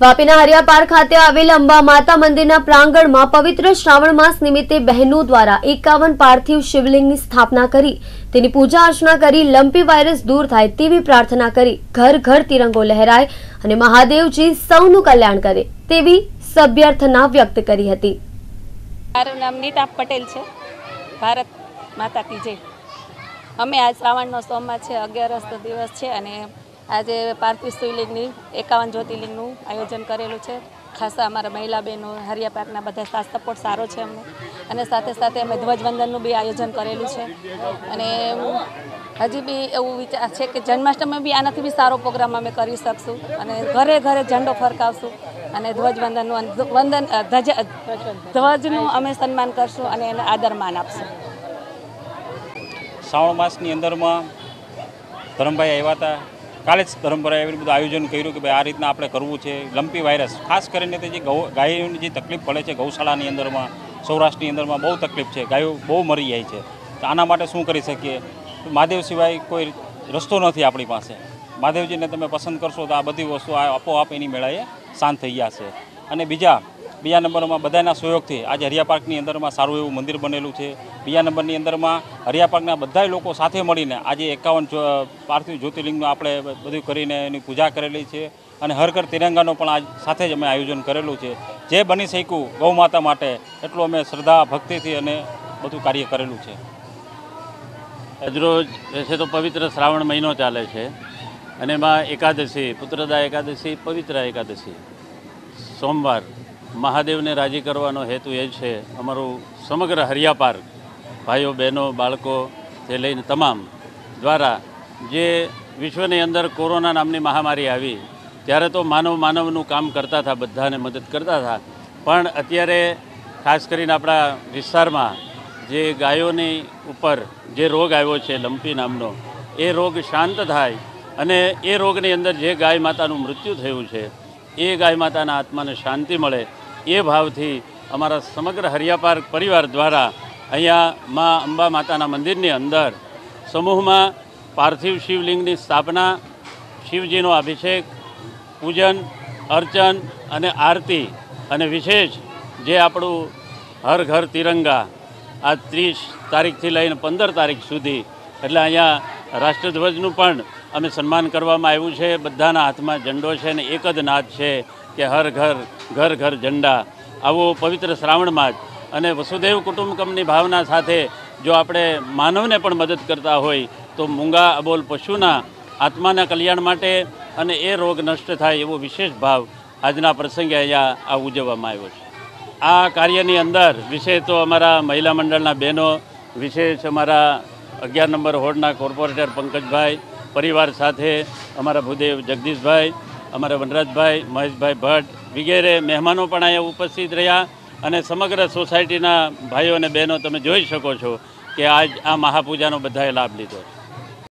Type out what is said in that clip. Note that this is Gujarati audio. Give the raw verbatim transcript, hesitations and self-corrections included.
વાપીના હરિયાપાર ખાતે આવેલ અંબા માતા મંદિરના પ્રાંગણમાં પવિત્ર શ્રાવણ માસ નિમિત્તે બહેનો દ્વારા એકાવન પાર્થિવ શિવલિંગની સ્થાપના કરી તેની પૂજા અર્ચના કરી લંપી વાયરસ દૂર થાય તેવી પ્રાર્થના કરી ઘર ઘર તિરંગો લહેરાય અને મહાદેવજી સૌનું કલ્યાણ કરે તેવી સભ્યર્થના વ્યક્ત કરી હતી। મારું નામ નીતા પટેલ છે। ભારત માતા કી જય। અમે આજ શ્રાવણનો સોમવાર છે, અગિયારસનો દિવસ છે અને આજે પાર્થિવ શિવલિંગની એકાવન જ્યોતિર્લિંગનું આયોજન કરેલું છે। ખાસા અમારા મહિલા બહેનો હરિયાપાકના બધા સાથ સપોર્ટ સારો છે અમને, અને સાથે સાથે અમે ધ્વજવંદનનું બી આયોજન કરેલું છે। અને હજી બી એવું વિચાર છે કે જન્માષ્ટમી બી આનાથી બી સારો પ્રોગ્રામ અમે કરી શકશું અને ઘરે ઘરે ઝંડો ફરકાવશું અને ધ્વજવંદનનું વંદન ધ્વજ ધ્વજનું અમે સન્માન કરશું અને એને આદર માન આપશું। શ્રાવણ માસની અંદરમાં ધરમભાઈ આવ્યા હતા, કાલે જ ધરમભાઈ આવીને બધું આયોજન કર્યું કે ભાઈ આ રીતના આપણે કરવું છે। લંપી વાયરસ ખાસ કરીને તે જે ગૌ ગાયોની જે તકલીફ પડે છે ગૌશાળાની અંદરમાં, સૌરાષ્ટ્રની અંદરમાં બહુ તકલીફ છે, ગાયો બહુ મરી જાય છે। તો આના માટે શું કરી શકીએ? મહાદેવ સિવાય કોઈ રસ્તો નથી આપણી પાસે। મહાદેવજીને તમે પસંદ કરશો તો આ બધી વસ્તુ આપોઆપ એની મેળાએ શાંત થઈ જશે। અને બીજા બીજા નંબરમાં બધાના સહયોગથી આજે હરિયાપાર્કની અંદરમાં સારું એવું મંદિર બનેલું છે। બીજા નંબરની અંદરમાં હરિયાપાર્કના બધા લોકો સાથે મળીને આજે એકાવન પાર્થિવ જ્યોતિર્લિંગનું આપણે બધું કરીને એની પૂજા કરેલી છે અને હર ઘર તિરંગાનો પણ આજ સાથે જ અમે આયોજન કરેલું છે। જે બની શક્યું ગૌ માતા માટે એટલું અમે શ્રદ્ધા ભક્તિથી અને બધું કાર્ય કરેલું છે। આજરોજ વૈસે તો પવિત્ર શ્રાવણ મહિનો ચાલે છે અને એમાં એકાદશી, પુત્રદા એકાદશી, પવિત્ર એકાદશી, સોમવાર મહાદેવને રાજી કરવાનો હેતુ એ છે। અમારું સમગ્ર હરિયાપાર્ક ભાઈઓ બહેનો બાળકો તે લઈને તમામ દ્વારા જે વિશ્વની અંદર કોરોના નામની મહામારી આવી ત્યારે તો માનવ માનવનું કામ કરતા હતા, બધાને મદદ કરતા હતા, પણ અત્યારે ખાસ કરીને આપણા વિસ્તારમાં જે ગાયોની ઉપર જે રોગ આવ્યો છે લંપી નામનો, એ રોગ શાંત થાય અને એ રોગની અંદર જે ગાય માતાનું મૃત્યુ થયું છે એ ગાય માતાના આત્માને શાંતિ મળે એ ભાવથી અમારા સમગ્ર હરિયાપાર્ક પરિવાર દ્વારા અહીંયા મા અંબા માતાના મંદિરની અંદર સમૂહમાં પાર્થિવ શિવલિંગની સ્થાપના, શિવજીનો અભિષેક, પૂજન અર્ચન અને આરતી અને વિશેષ જે આપણું હર ઘર તિરંગા આ ત્રીસ તારીખથી લઈને પંદર તારીખ સુધી એટલે અહીંયા રાષ્ટ્રધ્વજનું પણ અમે સન્માન કરવામાં આવ્યું છે। બધાના હાથમાં ઝંડો છે અને એક જ નાદ છે કે હર ઘર ઘર ઘર ઝંડા। આવો પવિત્ર શ્રાવણમાં જ અને વસુદેવ કુટુંબકમની ભાવના સાથે જો આપણે માનવને પણ મદદ કરતા હોય તો મૂંગા અબોલ પશુના આત્માના કલ્યાણ માટે અને એ રોગ નષ્ટ થાય એવો વિશેષ ભાવ આજના પ્રસંગે અહીંયા આ ઉજવવામાં આવ્યો છે। આ કાર્યની અંદર વિશેષ તો અમારા મહિલા મંડળના બહેનો, વિશેષ અમારા અગિયાર નંબર હોર્ડના કોર્પોરેટર પંકજભાઈ પરિવાર સાથે, અમારા ભૂદેવ જગદીશભાઈ, અમારા વનરાજભાઈ, મહેશભાઈ ભટ્ટ વગેરે મહેમાનો પણ અહીંયા ઉપસ્થિત રહ્યા અને સમગ્ર સોસાયટીના ભાઈઓ અને બહેનો તમે જોઈ શકો છો કે આજ આ મહાપૂજાનો બધાએ લાભ લીધો છે।